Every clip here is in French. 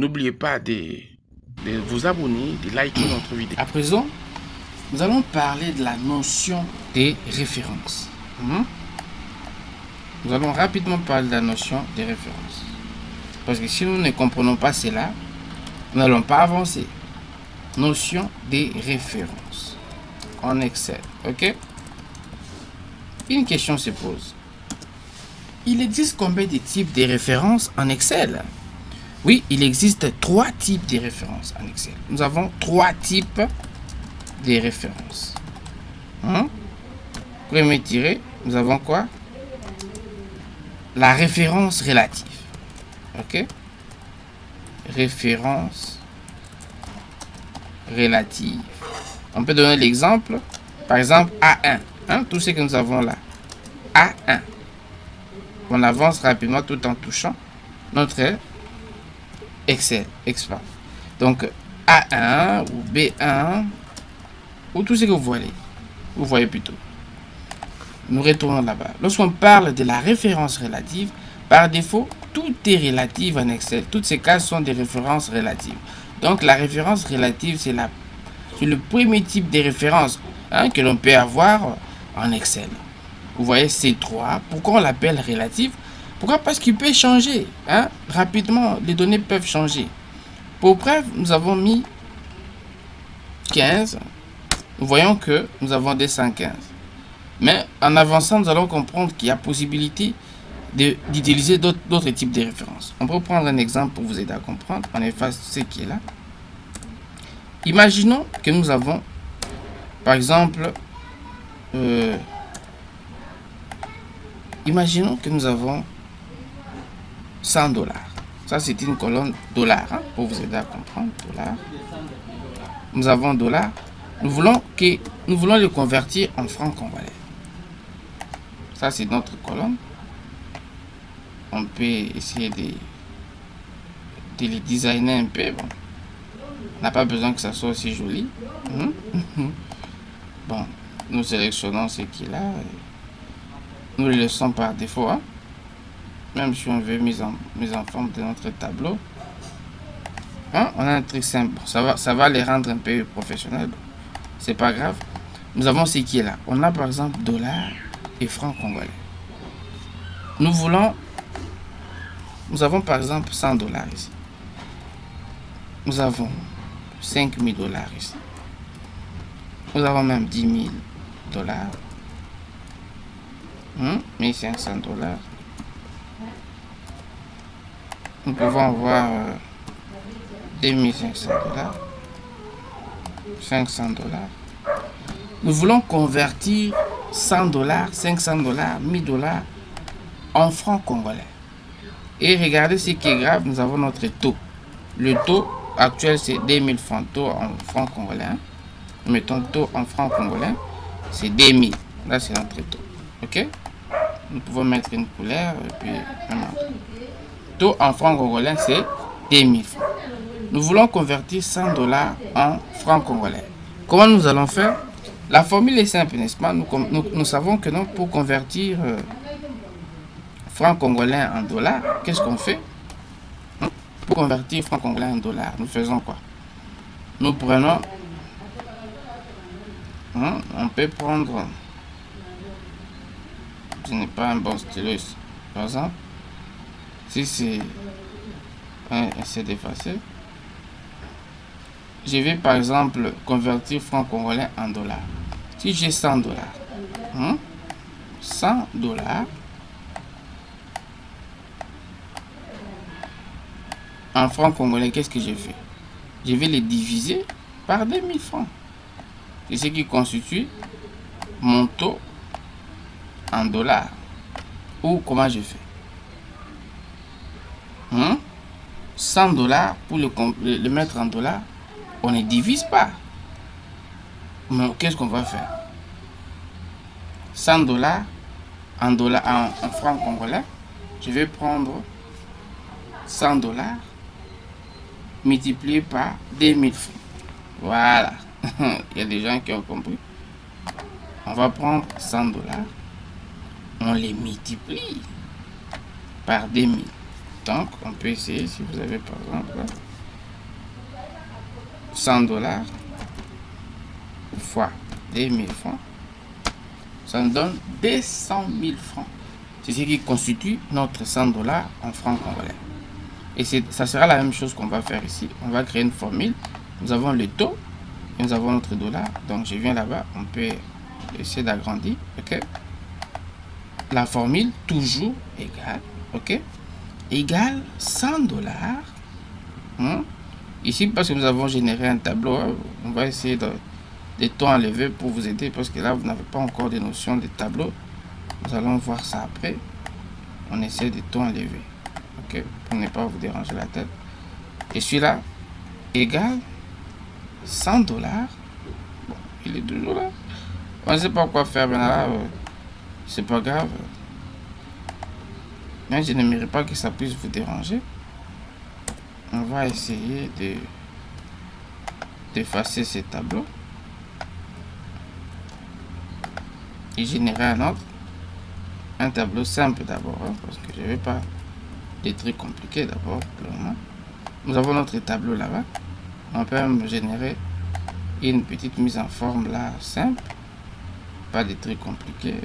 n'oubliez pas de vous abonner, de liker notre vidéo. À présent, nous allons parler de la notion des références. Nous allons rapidement parler de la notion des références. Parce que si nous ne comprenons pas cela, nous n'allons pas avancer. Notion des références en Excel. Ok? Une question se pose. Il existe combien de types de références en Excel? Oui, il existe 3 types de références en Excel. Nous avons 3 types de références. Premier tiré, nous avons quoi? La référence relative. Ok? Référence relative. On peut donner l'exemple. Par exemple, A1. Tout ce que nous avons là. A1. On avance rapidement tout en touchant notre Excel. Donc, A1 ou B1 ou tout ce que vous voyez. Vous voyez plutôt. Nous retournons là-bas. Lorsqu'on parle de la référence relative, par défaut, tout est relatif en Excel. Toutes ces cases sont des références relatives. Donc, la référence relative, c'est le premier type de référence que l'on peut avoir en Excel. Vous voyez C3. Pourquoi on l'appelle relative? Pourquoi? Parce qu'il peut changer. Rapidement, les données peuvent changer. Pour preuve, nous avons mis 15. Nous voyons que nous avons 215. Mais en avançant, nous allons comprendre qu'il y a possibilité d'utiliser d'autres types de références. On peut prendre un exemple pour vous aider à comprendre. On efface ce qui est là. Imaginons que nous avons, par exemple, imaginons que nous avons 100 $. Ça, c'est une colonne dollars, pour vous aider à comprendre. Dollars. Nous avons dollars. Nous voulons le convertir en francs congolais. Ça, c'est notre colonne. On peut essayer de les designer un peu. Bon. On n'a pas besoin que ça soit aussi joli. Bon, nous sélectionnons ce qui est là. Nous le laissons par défaut. Même si on veut mise en forme de notre tableau. On a un truc simple. Ça va les rendre un peu professionnels. C'est pas grave. Nous avons ce qui est là. On a par exemple dollars et francs congolais. Nous avons par exemple 100 $ ici. Nous avons 5 000 $ ici. Nous avons même 10 000 $. 1500 $. Nous pouvons avoir 2500 $. 500 $. Nous voulons convertir 100 $, 500 $, 1000 $ en francs congolais. Et regardez ce qui est grave, nous avons notre taux. Le taux actuel, c'est 2000 francs. Taux en francs congolais. Mettons taux en francs congolais, c'est 2000. Là, c'est notre taux. Ok? Nous pouvons mettre une couleur et puis taux en francs congolais, c'est 2000 francs. Nous voulons convertir 100 $ en francs congolais. Comment nous allons faire? La formule est simple, n'est-ce pas? Nous savons que non, pour convertir francs congolais en dollars, qu'est-ce qu'on fait? Pour convertir francs congolais en dollars, nous faisons quoi? Nous prenons, on peut prendre, ce n'est pas un bon stylo, par exemple, si c'est, essayer d'effacer, je vais par exemple convertir francs congolais en dollars. Si j'ai 100 $, 100 $, en francs congolais, qu'est-ce que je fais? Je vais les diviser par 2000 francs. C'est ce qui constitue mon taux en dollars. Ou comment je fais? 100 $ pour le mettre en dollars, on ne divise pas. Mais qu'est-ce qu'on va faire? 100 $ en francs congolais, je vais prendre 100 $ multiplié par 2000 francs. Voilà. Il y a des gens qui ont compris. On va prendre 100 $. On les multiplie par 2000. Donc, on peut essayer, si vous avez par exemple, 100 $ fois 2000 francs, ça nous donne 200 000 francs. C'est ce qui constitue notre 100 $ en francs congolais. Et ça sera la même chose qu'on va faire ici. On va créer une formule. Nous avons le taux et nous avons notre dollar. Donc je viens là-bas, on peut essayer d'agrandir. Ok. La formule toujours égale, ok, égale 100 $. Ici, parce que nous avons généré un tableau, on va essayer de tout enlever pour vous aider, parce que là, vous n'avez pas encore de notion de tableau. Nous allons voir ça après. On essaie de tout enlever, ok, pour ne pas vous déranger la tête. Et celui-là égale 100 $. Bon, il est toujours là. On ne sait pas quoi faire maintenant là. C'est pas grave. Mais je n'aimerais pas que ça puisse vous déranger. On va essayer d'effacer ces tableaux et générer un autre. Un tableau simple d'abord, hein, parce que je ne veux pas des trucs compliqués d'abord. Nous avons notre tableau là-bas. On peut même générer une petite mise en forme là, simple. Pas des trucs compliqués.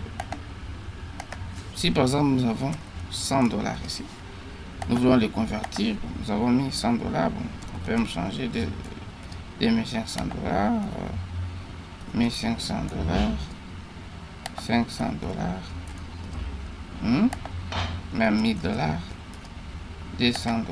Si par exemple nous avons 100 $ ici, nous voulons les convertir, nous avons mis 100 $, bon, on peut même changer de 1500 $, 1500 $, 500 $, même 1000 $, 200 $.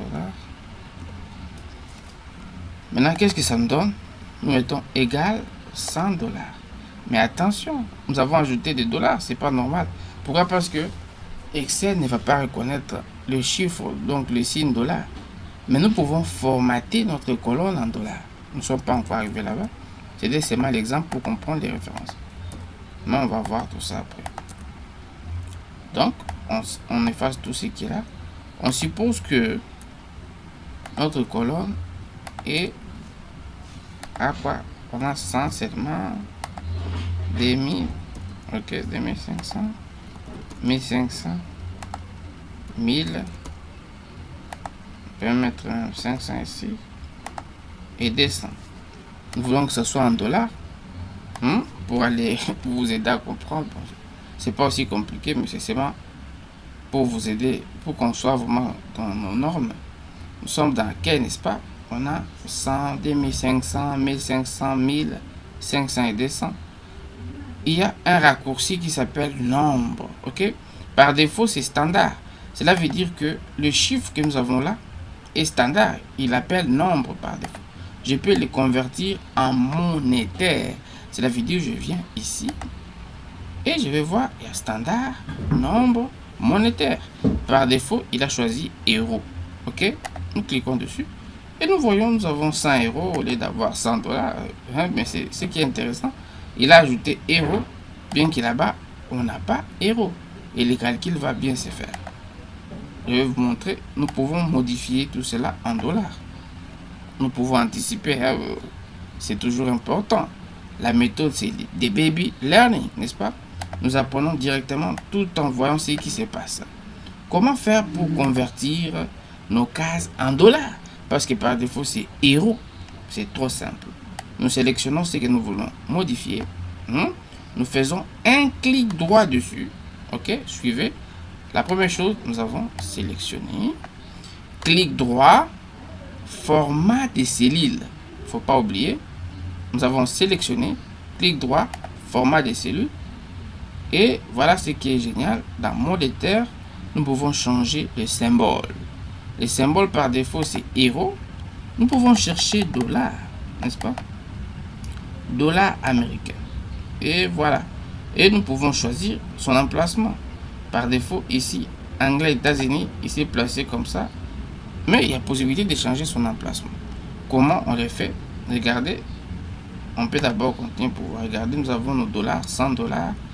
Maintenant, qu'est-ce que ça nous donne? Nous mettons égal 100 $. Mais attention, nous avons ajouté des dollars, c'est pas normal. Pourquoi? Parce que Excel ne va pas reconnaître le chiffre, donc le signe $. Mais nous pouvons formater notre colonne en dollars. Nous ne sommes pas encore arrivés là-bas. C'est seulement l'exemple pour comprendre les références. Mais on va voir tout ça après. Donc, on efface tout ce qui est là. On suppose que notre colonne est à quoi? On a 100 seulement, 2000, ok, 2500. 1500, 1000, on peut mettre 500 ici, et 200. Nous voulons que ce soit en dollars, pour vous aider à comprendre. C'est pas aussi compliqué, mais c'est seulement pour vous aider, pour qu'on soit vraiment dans nos normes. Nous sommes dans quel, n'est-ce pas? On a 100, 2500, 1500, 1000, 500 et 200. Il y a un raccourci qui s'appelle nombre, ok? Par défaut, c'est standard. Cela veut dire que le chiffre que nous avons là est standard. Il appelle nombre par défaut. Je peux le convertir en monétaire. Cela veut dire que je viens ici et je vais voir, il y a standard, nombre, monétaire. Par défaut, il a choisi euro, ok? Nous cliquons dessus et nous voyons, nous avons 100 € au lieu d'avoir 100 $. Mais c'est ce qui est intéressant. Il a ajouté euro, bien qu'il là-bas, on n'a pas euro. Et le calcul va bien se faire. Je vais vous montrer, nous pouvons modifier tout cela en dollars. Nous pouvons anticiper, hein, c'est toujours important. La méthode, c'est des baby learning, n'est-ce pas? Nous apprenons directement tout en voyant ce qui se passe. Comment faire pour convertir nos cases en dollars? Parce que par défaut, c'est euro. C'est trop simple. Nous sélectionnons ce que nous voulons modifier. Nous faisons un clic droit dessus. Ok, suivez. La première chose, nous avons sélectionné. Clic droit, format des cellules. Il ne faut pas oublier. Nous avons sélectionné. Clic droit, format des cellules. Et voilà ce qui est génial. Dans monétaire, nous pouvons changer le symbole. Le symbole par défaut, c'est euro. Nous pouvons chercher dollar, n'est-ce pas? Dollar américain. Et voilà. Et nous pouvons choisir son emplacement. Par défaut, ici, anglais États-Unis, il s'est placé comme ça. Mais il y a possibilité de changer son emplacement. Comment on le fait? Regardez. On peut d'abord continuer pour regarder. Nous avons nos dollars, 100 $,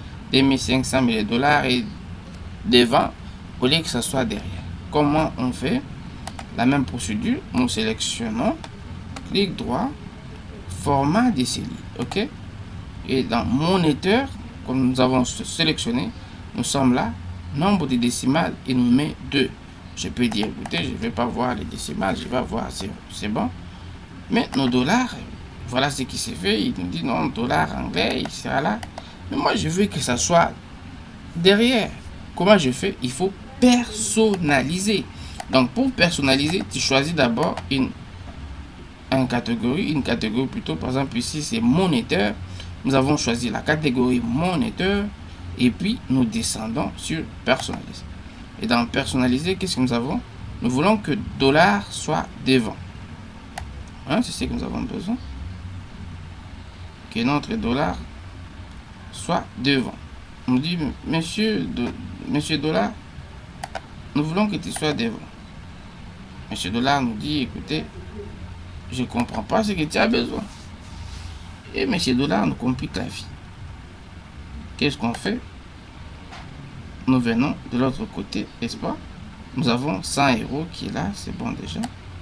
2500 000 $ et devant, au lieu que ce soit derrière. Comment on fait? La même procédure. Nous sélectionnons. Clic droit. Format des cellules. OK? Et dans monétaire, comme nous avons sélectionné, nous sommes là. Nombre de décimales, il nous met 2. Je peux dire, écoutez, je ne vais pas voir les décimales, je vais voir 0. C'est bon. Mais nos dollars, Voilà ce qui s'est fait. Il nous dit non, dollar anglais, il sera là. Mais moi, je veux que ça soit derrière. Comment je fais? Il faut personnaliser. Donc, pour personnaliser, tu choisis d'abord une catégorie plutôt. Par exemple, ici, c'est monétaire. Nous avons choisi la catégorie monétaire. Et puis, nous descendons sur personnaliser. Et dans personnaliser, qu'est-ce que nous avons? Nous voulons que dollar soit devant. Hein, c'est ce que nous avons besoin. Que notre dollar soit devant. On dit, monsieur dollar, nous voulons que tu sois devant. Monsieur dollar nous dit, écoutez, je comprends pas ce que tu as besoin. Et monsieur dollar nous complique la vie. Qu'est-ce qu'on fait? Nous venons de l'autre côté, n'est-ce pas? Nous avons 100 € qui est là, c'est bon déjà.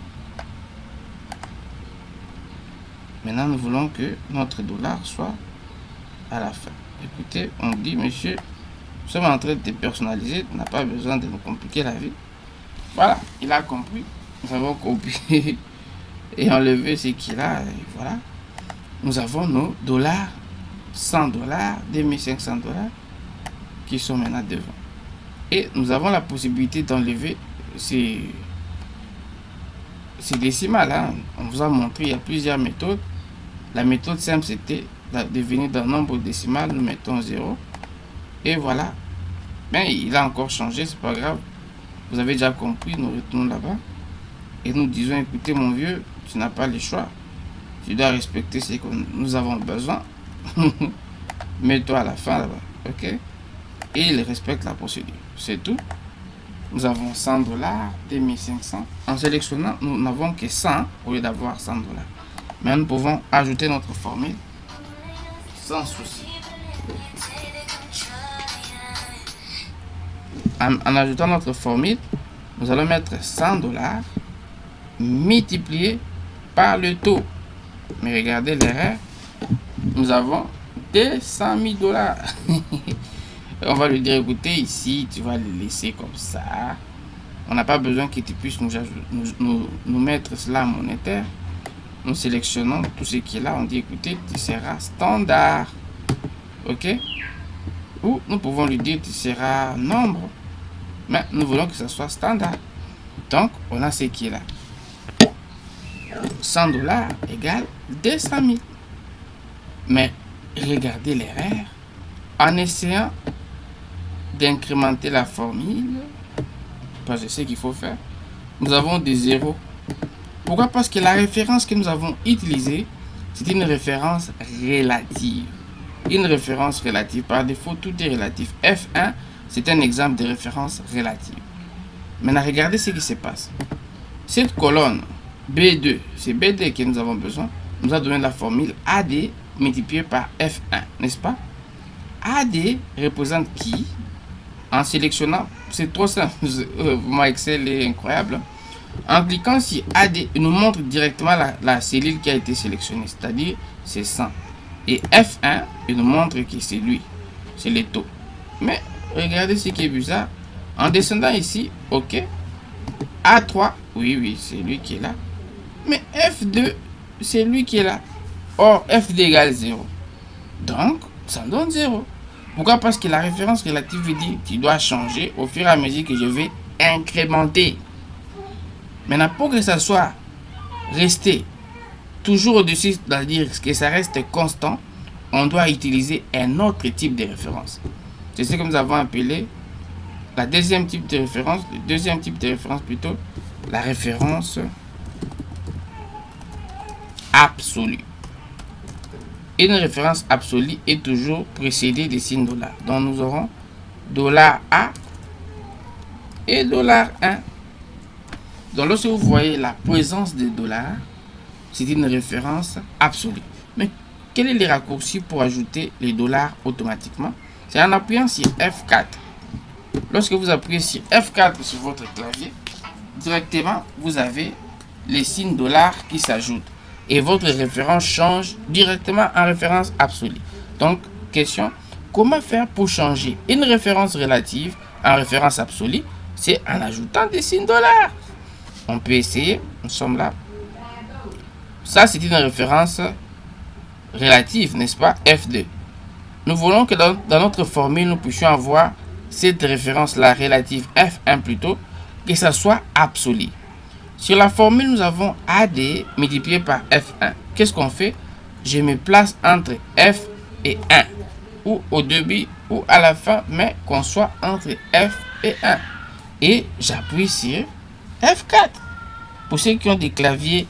Maintenant, nous voulons que notre dollar soit à la fin. Écoutez, on dit, monsieur, nous sommes en train de personnaliser, tu n'as pas besoin de nous compliquer la vie. Voilà, il a compris. Nous avons copié et enlevé ce qu'il a. Et voilà. Nous avons nos dollars, 100 $, 2500 $ qui sont maintenant devant. Et nous avons la possibilité d'enlever ces décimales. Hein. On vous a montré, il y a plusieurs méthodes. La méthode simple, c'était de venir dans le nombre décimal, nous mettons 0. Et voilà. Mais il a encore changé, c'est pas grave. Vous avez déjà compris, nous retournons là-bas. Et nous disons, écoutez mon vieux, tu n'as pas le choix. Tu dois respecter ce que nous avons besoin. Mets-toi à la fin là-bas. Ok? Et il respecte la procédure. C'est tout. Nous avons 100 $, 2500. En sélectionnant, nous n'avons que 100 au lieu d'avoir 100 $. Mais nous pouvons ajouter notre formule sans souci. En ajoutant notre formule, nous allons mettre 100 $ multiplié par le taux. Mais regardez l'erreur. Nous avons 200 000 $. On va lui dire, écoutez, ici, tu vas le laisser comme ça. On n'a pas besoin que tu puisses nous mettre cela en monétaire. Nous sélectionnons tout ce qui est là. On dit, écoutez, tu seras standard. OK? Ou nous pouvons lui dire, tu seras nombre. Mais nous voulons que ça soit standard. Donc, on a ce qui est là. 100 $ égale 200 000. Mais regardez l'erreur. En essayant d'incrémenter la formule, parce que c'est ce qu'il faut faire, nous avons des zéros. Pourquoi? Parce que la référence que nous avons utilisée, c'est une référence relative. Une référence relative. Par défaut, tout est relatif. F1, c'est un exemple de référence relative. Maintenant, regardez ce qui se passe. Cette colonne B2, c'est B2 que nous avons besoin, nous a donné la formule AD multiplié par F1, n'est-ce pas? AD représente qui? En sélectionnant, c'est trop simple. Moi, Excel est incroyable. En cliquant sur AD, il nous montre directement la cellule qui a été sélectionnée, c'est-à-dire c'est 100. Et F1, il nous montre que c'est lui, c'est les taux. Mais regardez ce qui est bizarre. En descendant ici, OK. A3, oui, c'est lui qui est là. Mais F2, c'est lui qui est là. Or, F2 égale 0. Donc, ça donne 0. Pourquoi? Parce que la référence relative veut dire que tu dois changer au fur et à mesure que je vais incrémenter. Maintenant, pour que ça soit resté toujours au-dessus, c'est-à-dire que ça reste constant, on doit utiliser un autre type de référence. C'est ce que nous avons appelé la deuxième type de référence, le deuxième type de référence plutôt, la référence absolue. Une référence absolue est toujours précédée des signes $. Donc nous aurons $A et $1. Donc lorsque vous voyez la présence de dollars, c'est une référence absolue. Mais quel est le raccourci pour ajouter les dollars automatiquement? C'est en appuyant sur F4. Lorsque vous appuyez sur F4 sur votre clavier, directement vous avez les signes $ qui s'ajoutent. Et votre référence change directement en référence absolue. Donc, question, comment faire pour changer une référence relative en référence absolue? C'est en ajoutant des signes $. On peut essayer, nous sommes là. Ça, c'est une référence relative, n'est-ce pas, F2. Nous voulons que dans notre formule, nous puissions avoir cette référence-là relative F1 plutôt, que ça soit absolu. Sur la formule, nous avons AD multiplié par F1. Qu'est-ce qu'on fait? Je me place entre F et 1, ou au début ou à la fin, mais qu'on soit entre F et 1. Et j'appuie sur F4. Pour ceux qui ont des claviers,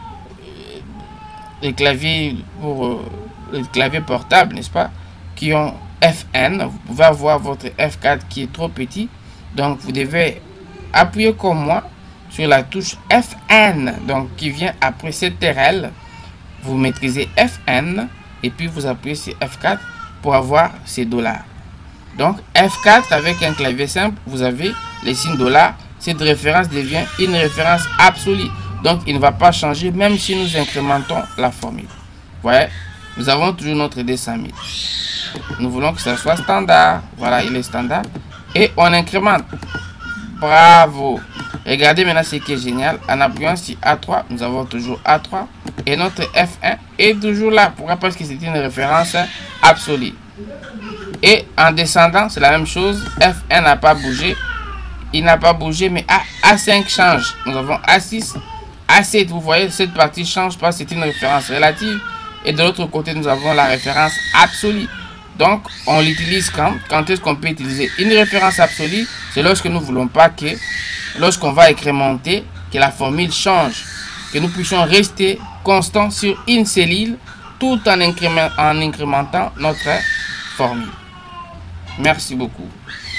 les claviers portables, n'est-ce pas, qui ont Fn, vous pouvez avoir votre F4 qui est trop petit. Donc vous devez appuyer comme moi sur la touche Fn, donc qui vient après CTRL. Vous maîtrisez Fn et puis vous appuyez sur F4 pour avoir ces dollars. Donc F4 avec un clavier simple, vous avez les signes dollars. Cette référence devient une référence absolue. Donc il ne va pas changer même si nous incrémentons la formule. Vous voyez, nous avons toujours notre D100 000. Nous voulons que ça soit standard. Voilà, il est standard. Et on incrémente. Bravo. Regardez maintenant ce qui est génial. En appuyant sur A3, nous avons toujours A3. Et notre F1 est toujours là. Pourquoi? Parce que c'est une référence absolue. Et en descendant, c'est la même chose. F1 n'a pas bougé. Il n'a pas bougé, mais A5 change. Nous avons A6, A7. Vous voyez, cette partie change pas. C'est une référence relative. Et de l'autre côté, nous avons la référence absolue. Donc, on l'utilise quand est-ce qu'on peut utiliser une référence absolue? C'est lorsque nous ne voulons pas que, lorsqu'on va incrémenter, que la formule change. Que nous puissions rester constants sur une cellule tout en incrémentant notre formule. Merci beaucoup.